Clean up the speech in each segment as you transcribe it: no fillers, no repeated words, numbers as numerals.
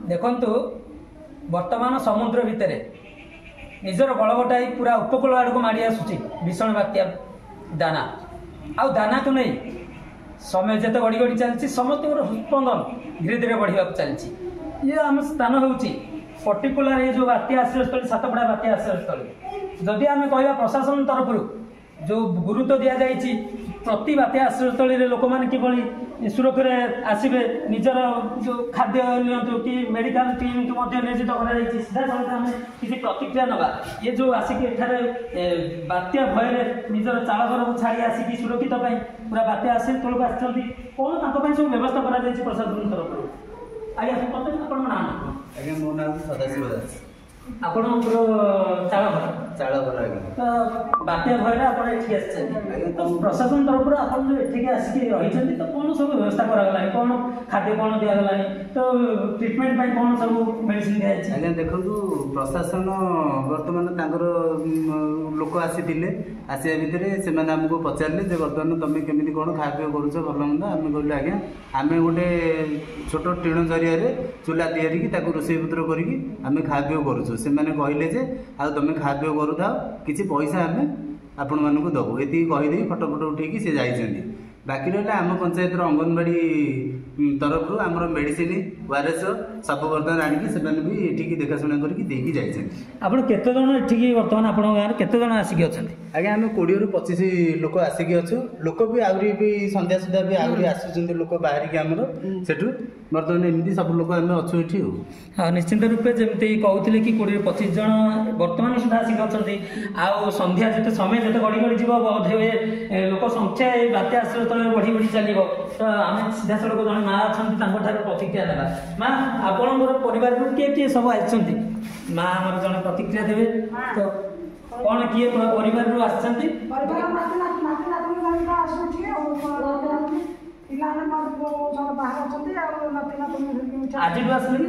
देखंतु वर्तमान समुद्र भितर निजर बल बटाई पूरा उपकूल आड़ को माड़ी आसुची भीषण बात्या दाना आउ दाना को नहीं समय जिते गड़ी गड़ी चलती समस्त हृदस्पंदन धीरे धीरे बढ़ा चलती ये आम स्थान हूँ पर्टिकुलर ये जो बात्या आश्रयस्थली सातपड़ा बात्या आश्रयस्थली जदि आम कह प्रशासन तरफ जो गुरुत्व दि जाइए प्रति बात्या आश्रयस्थली लोक मैंने किभली सुरक्षा आसवे निजर जो खाद्य नियंतु कि मेडिकल टीम को नियोजित कर सीधा सड़क आम किसी प्रतिक्रिया नवा ये जो आसिक एठारे बात्या भय निजर चाल घर को छाड़ी आसिक सुरक्षित पूरा बात्या आश्रयस्थल को आसती कौन सब व्यवस्था कर प्रशासन तरफ आज्ञा प्रथम आप ना आज्ञा मो नाम सदाशिव दास आपण चाल घर चाल घर तो बात्या भय आप तो प्रशासन तरफ आप जो एठिक आसिक रही तो कौन सब व्यवस्था कराला कौन खाद्य कौन दिगला तो ट्रिटमेंट कौन सब मेडिसिन दिखाई आज्ञा देखो प्रशासन बर्तमान लोक आसी आसिया भितर से आमको पचारे बर्तमान तुम केमी कौन खा पी करुच भल मंद आम कहलु आज्ञा आम गोटे छोट टीण जरिया चूला या रोषे पत्र करके आम खा पी करुचु से कहले जे आ तुम खा पी करूथा किसी पैसा आम आपण मानक दबु ये कहीदे फटो फटो उठेकी से जाइए बाकी रहा आम पंचायत अंगनवाड़ी तरफ आम मेडिसिन ओआरएस सब बर्तमान आनिकी भी ये देखाशुना करके जाइए आप केते जन एठिकी बर्तमान आप गाँव केते जन आसिक अच्छा आज्ञा आम 20 ରୁ 25 लोक आसिक अच्छु लोक भी आहरी भी संध्या सुधा भी आहरी आसुच्च लोक बाहरिक आमर सेठू बर्तमान एमती सब लोक आम अच्छु ये हाँ निश्चिंत रूपे जमी कहते कि 20 ରୁ 25 जन बर्तमान सुधा आसिक अच्छा आउ संध्या जिते समय जिते गड़ी गड़ी जीव बोध हुए लोक संख्या बात्या आश्रय तले बढ़ी बढ़ी चलो तो आम सीधा सड़क जन माँ अच्छा प्रतिक्रिया देवा माँ आपणकर परिवार किए किए सब आई माँ आम जन प्रतिक्रिया देवे तो कौन किए परिवार रू आसछंती आज आसले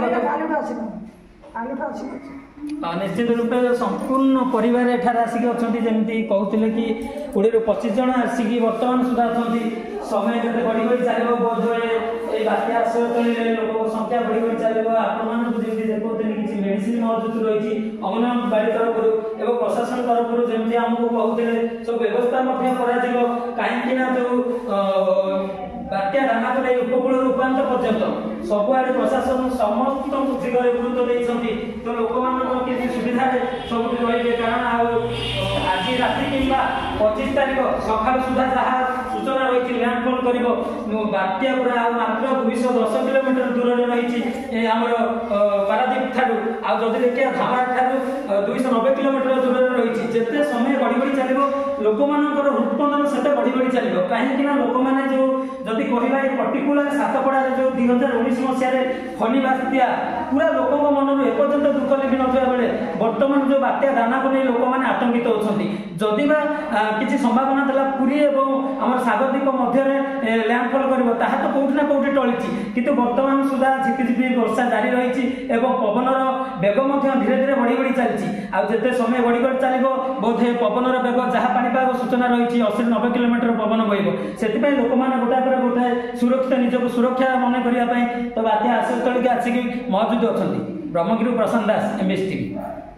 ना निश्चित रूपे संपूर्ण परिवार एठार आसिक अच्छा जमी कहते कि 20 ରୁ 25 जन आसिक बर्तमान सुधा अच्छा समय जब बढ़ी बढ़ी चलो बोध हुए बात्या आश्रयस्थली लोक संख्या बढ़ी बढ़ी चलो आपमि देखते किसी मेडिसिन मौजूद रही अंगनवाड़ी तरफ एवं प्रशासन तरफ जमी आमको कहते सब व्यवस्था कहीं जो बात्या दाना को नहीं उपकूल रूपांत पर्यंत सबुआड़े प्रशासन समस्त दिगरे गुरुत्व देते तो लोक मान सुविधा सब रही कारण आज राति कि 25 तारीख सका सुधा जहाँ सूचना रही लैंडफॉल कर बात्या पूरा मात्र 210 किलोमीटर दूर रही आमर पारादीप ठारू आदि देखिए धामरा ठारू 290 किलोमीटर दूर रही जिते समय बढ़ी बढ़ी चलो लोक मानकर हृदस्पंदन से बढ़ी बढ़ी चलो कहीं लोक मैंने जो जदि कहला पर्टिकुलर सातपड़ा जो 2019 मसीह फनी बात्या पूरा लोक मन एपर्यंत दुख लिखि ना बेले बर्तमान जो बात्या दाना को नहीं लोक मैंने आतंकित होती जदि किसी संभावना था पुरी और आम सागरदीप मध्य लैंडफॉल कर तो कौटी ना कौटी टली किंतु बर्तमान सुधा झिपिझिपि वर्षा जारी रही पवनर बेग धीरे धीरे बढ़ी बढ़ी चलती आते समय बढ़ी बढ़ी चलो बोधे पवनर बेग जहाँ पाणीपाग सूचना रही 80-90 किलोमीटर पवन बहब से लोक मैंने गोटे गोटे सुरक्षित निजक सुरक्षा मन करने तो बात्या आश्रयस्थली आसिक मौजूद अच्छा ब्रह्मगिरी प्रशांत दास MSTV।